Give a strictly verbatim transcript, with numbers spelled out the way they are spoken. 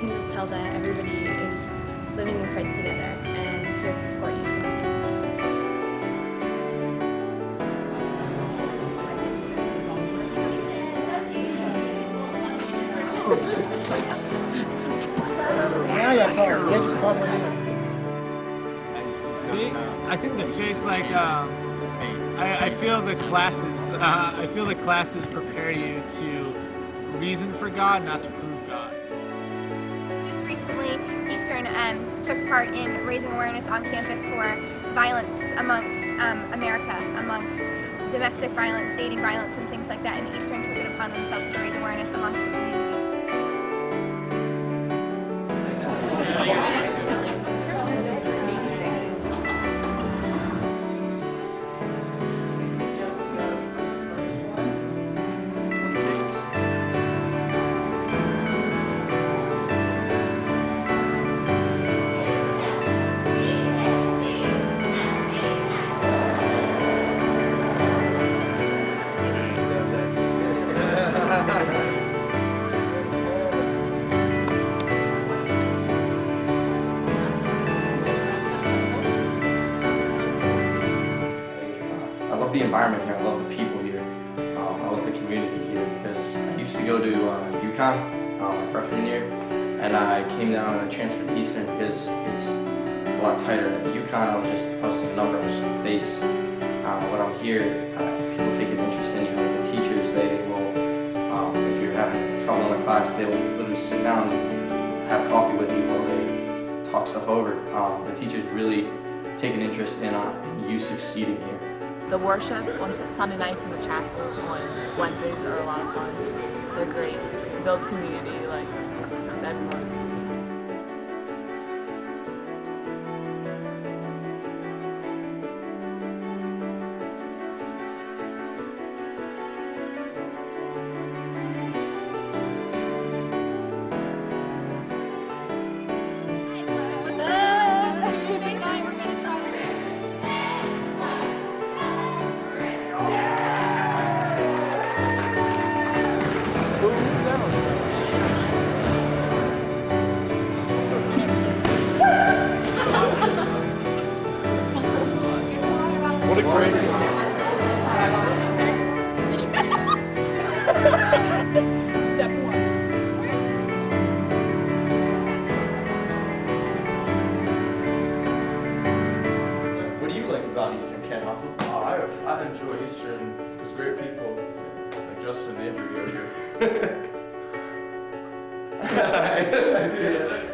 can just tell that everybody is living in Christ together and here to support you. Yeah, that's all. They just come with it. I think the faith's like, um, I, I feel the classes, uh, I feel the classes prepare you to reason for God, not to prove God. Just recently, Eastern um, took part in raising awareness on campus for violence amongst um, America, amongst domestic violence, dating violence, and things like that, and Eastern took it upon themselves to raise awareness amongst the community. I love the environment here. I love the people here. Um, I love the community here because I used to go to uh, UConn uh, my freshman year, and I came down and I transferred to Eastern because it's a lot tighter. At UConn, I was just I was a numbers base. Uh, when I'm here, uh, people take an interest in you. Like the teachers, they will, um, if you're having trouble in a class, they will literally sit down and have coffee with you while they talk stuff over. Um, the teachers really take an interest in uh, you succeeding here. The worship on Sunday nights in the chapel on Wednesdays are a lot of fun. They're great. It builds community, like everyone. What a great... Step one. What do you like about Eastern, Ken? Oh, I, I enjoy Eastern. There's great people like Justin Avery over here. I see it.